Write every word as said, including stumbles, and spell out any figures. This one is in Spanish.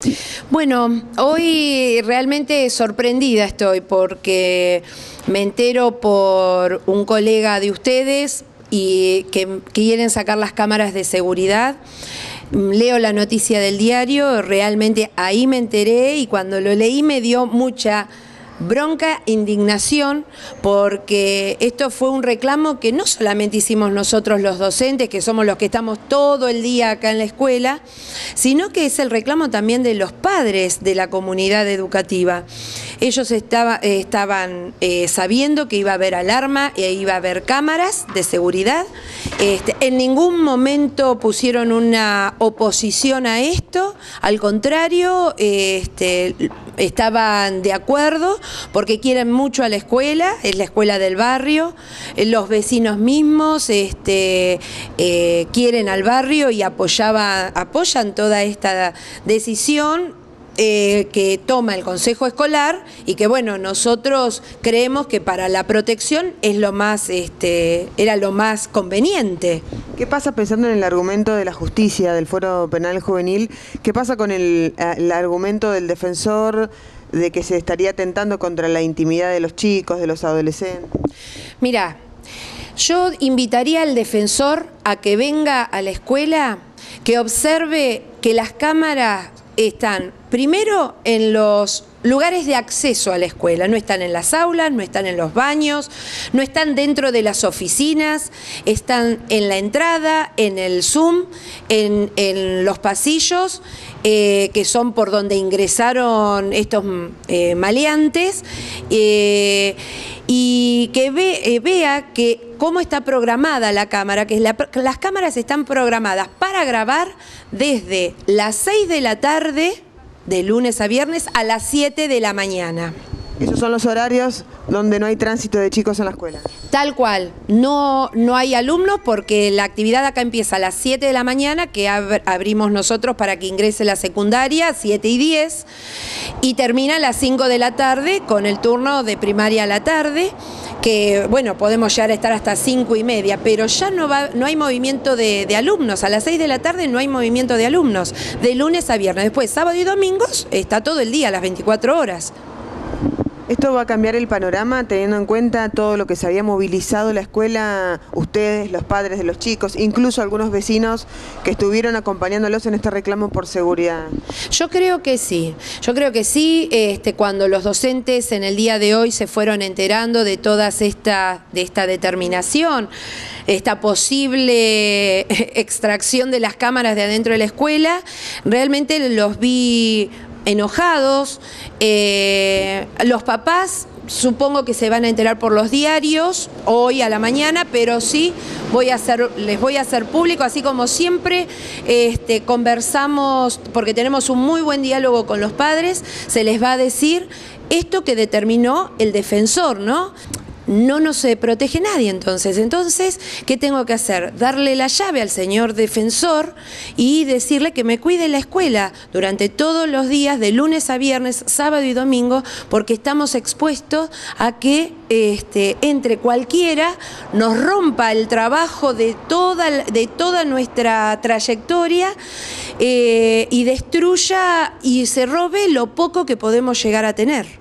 Bueno, hoy realmente sorprendida estoy porque me entero por un colega de ustedes y que quieren sacar las cámaras de seguridad. Leo la noticia del diario, realmente ahí me enteré y cuando lo leí me dio mucha bronca, indignación, porque esto fue un reclamo que no solamente hicimos nosotros los docentes, que somos los que estamos todo el día acá en la escuela, sino que es el reclamo también de los padres de la comunidad educativa. Ellos estaba, eh, estaban eh, sabiendo que iba a haber alarma e iba a haber cámaras de seguridad. Este, en ningún momento pusieron una oposición a esto, al contrario, eh, este, estaban de acuerdo porque quieren mucho a la escuela, es la escuela del barrio, los vecinos mismos este, eh, quieren al barrio y apoyaba, apoyan toda esta decisión Eh, que toma el Consejo Escolar y que bueno, nosotros creemos que para la protección es lo más, este, era lo más conveniente. ¿Qué pasa pensando en el argumento de la justicia, del Fuero Penal Juvenil? ¿Qué pasa con el, el argumento del defensor de que se estaría atentando contra la intimidad de los chicos, de los adolescentes? Mira, yo invitaría al defensor a que venga a la escuela, que observe que las cámaras están primero en los lugares de acceso a la escuela, no están en las aulas, no están en los baños, no están dentro de las oficinas, están en la entrada, en el Zoom, en, en los pasillos, eh, que son por donde ingresaron estos eh, maleantes, eh, y que ve, eh, vea que cómo está programada la cámara, que la, las cámaras están programadas para grabar desde las seis de la tarde, de lunes a viernes, a las siete de la mañana. ¿Esos son los horarios donde no hay tránsito de chicos en la escuela? Tal cual, no, no hay alumnos porque la actividad acá empieza a las siete de la mañana, que ab abrimos nosotros para que ingrese la secundaria, siete y diez, y termina a las cinco de la tarde con el turno de primaria a la tarde, que bueno, podemos llegar a estar hasta cinco y media, pero ya no, va, no hay movimiento de, de alumnos, a las seis de la tarde no hay movimiento de alumnos, de lunes a viernes, después sábado y domingos está todo el día, a las veinticuatro horas. ¿Esto va a cambiar el panorama teniendo en cuenta todo lo que se había movilizado la escuela, ustedes, los padres de los chicos, incluso algunos vecinos que estuvieron acompañándolos en este reclamo por seguridad? Yo creo que sí, yo creo que sí, este, cuando los docentes en el día de hoy se fueron enterando de toda esta, de esta determinación, esta posible extracción de las cámaras de adentro de la escuela, realmente los vi enojados. Eh, los papás supongo que se van a enterar por los diarios hoy a la mañana, pero sí voy a hacer, les voy a hacer público, así como siempre este, conversamos, porque tenemos un muy buen diálogo con los padres, se les va a decir esto que determinó el defensor, ¿no? No nos protege nadie entonces. Entonces, ¿qué tengo que hacer? Darle la llave al señor defensor y decirle que me cuide la escuela durante todos los días, de lunes a viernes, sábado y domingo, porque estamos expuestos a que este, entre cualquiera nos rompa el trabajo de toda, de toda nuestra trayectoria eh, y destruya y se robe lo poco que podemos llegar a tener.